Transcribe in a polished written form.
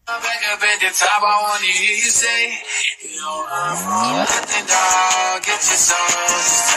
Back up at the top, I wanna hear you say, you don't run from nothing, dog. Get your soul.